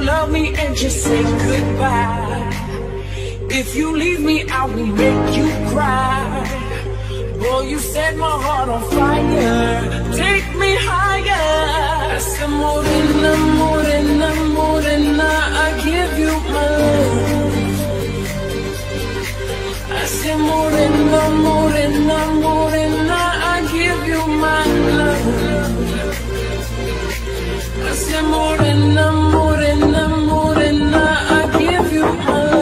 love me and just say goodbye. If you leave me, I will make you cry. Boy, you set my heart on fire. Take me higher. Essa morena, morena, morena, I give you my love. I say morena, morena, morena, I give you my love. I say morena, morena, morena, I give you my love.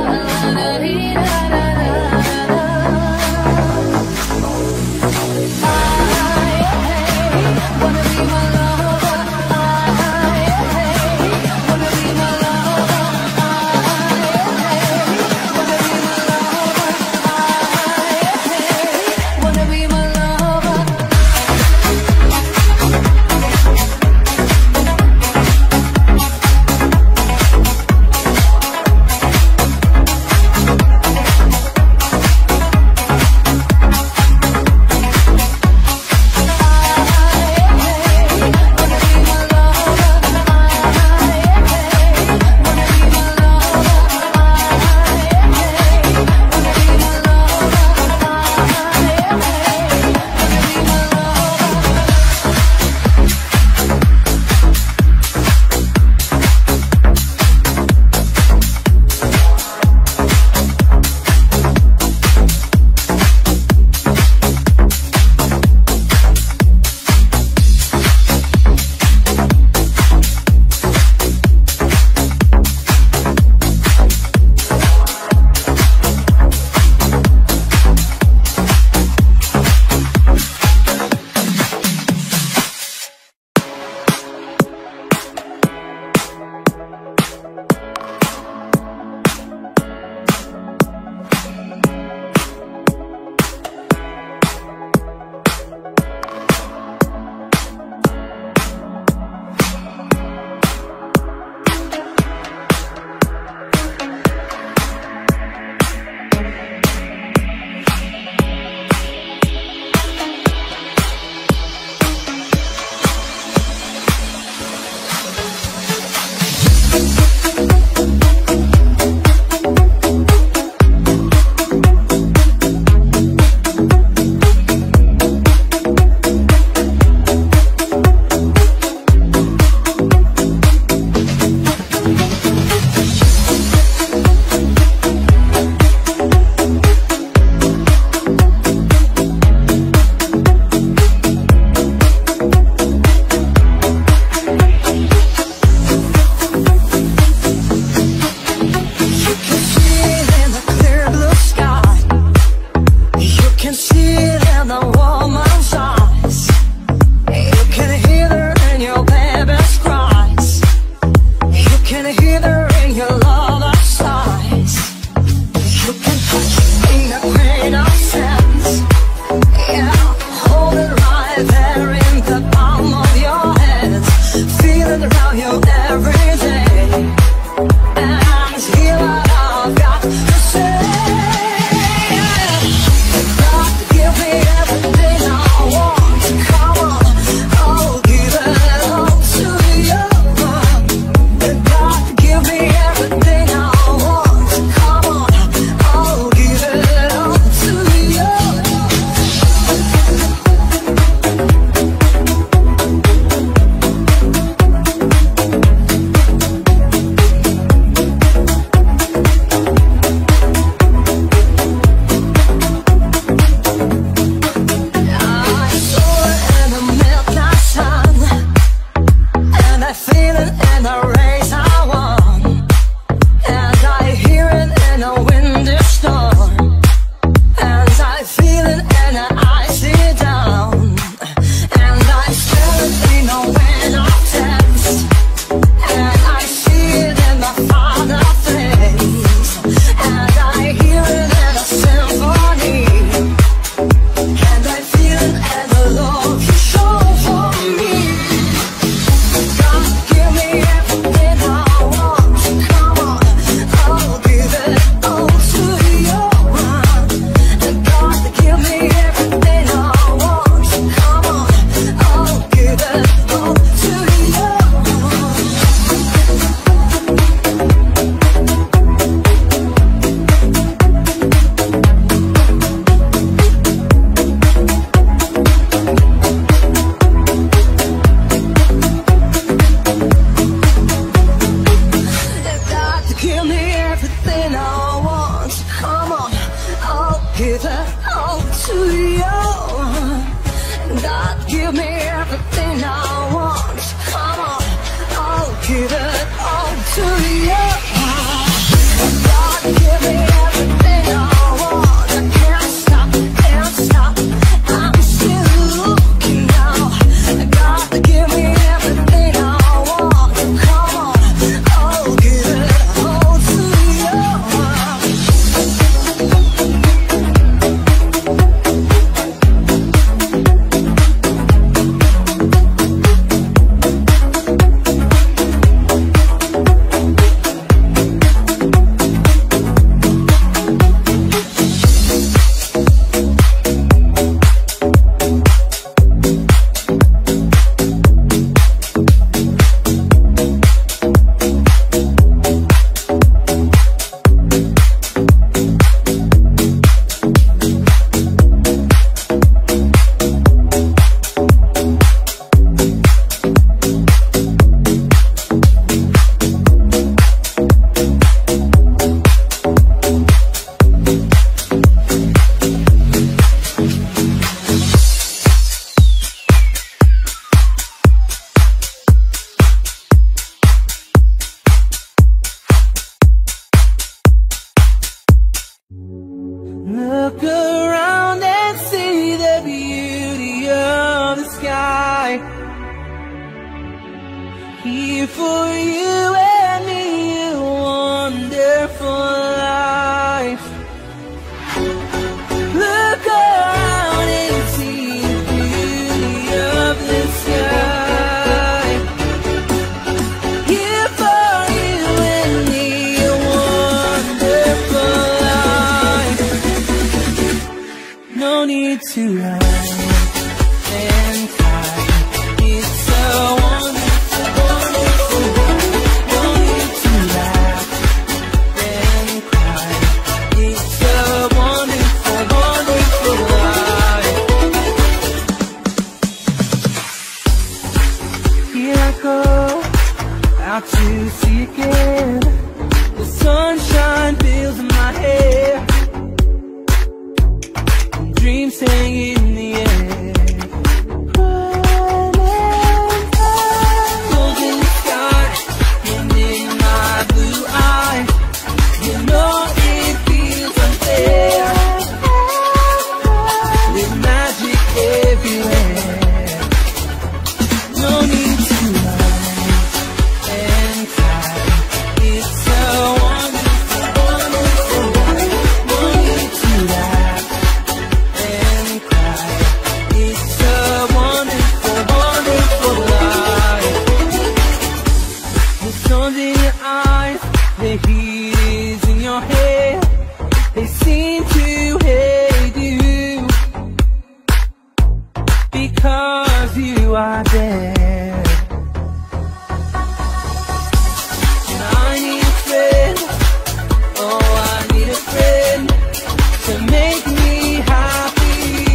give it all to you. God, give me everything I want. Come on, I'll give it all to you. God, give Look around and see the beauty of the sky. Here for you and me, a wonderful life. Look around and see the beauty of the sky. Here for you and me, a wonderful life. No need to run and hide. It's so wonderful, wonderful. No need to laugh and cry. It's a wonderful, wonderful life. Here I go, out to sea again. The sunshine fills my hair. Dreams hang in the air. Golden sky and in my blue eyes, you know it feels unfair. There's magic everywhere. No need to run and cry. It's so wonderful, wonderful life. No need to laugh and cry. It's a wonderful, wonderful life. The sun's in your eyes, the heat is in your hair. They seem to hate you because you are there. And I need a friend, oh I need a friend to make me happy.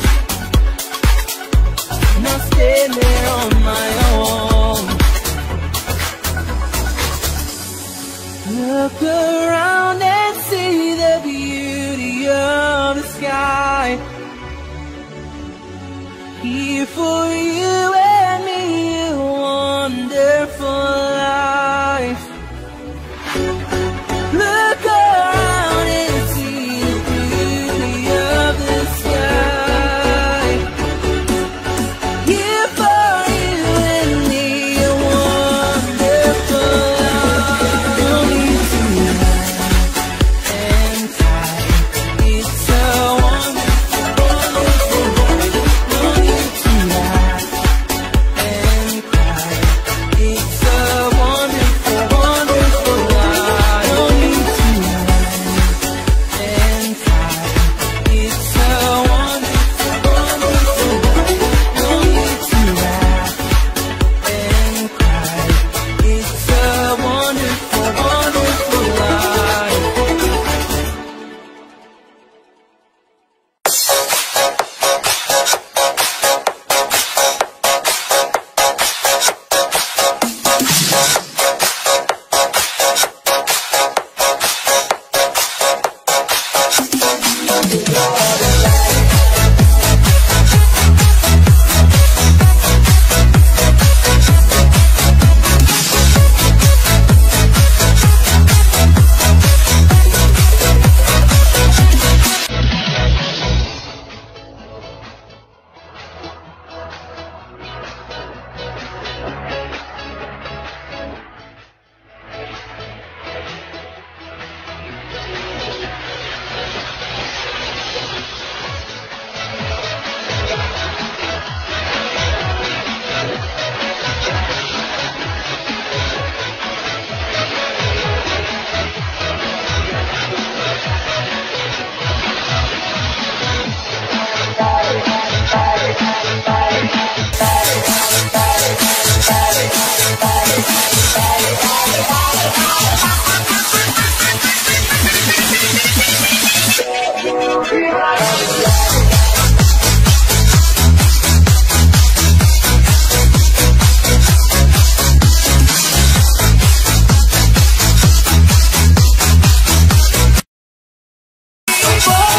Not stand there on my own. Look around and see the beauty of the sky. Here for you and me, a wonderful life. Look around and see the beauty of the sky. Here for you and me, a wonderful life. No need to run and hide. It's a wonderful, wonderful life. No need to laugh and cry. It's a wonderful, wonderful life. No need to run and hide. It's a wonderful, wonderful life. No need to laugh and cry. It's a wonderful, wonderful life. Boy,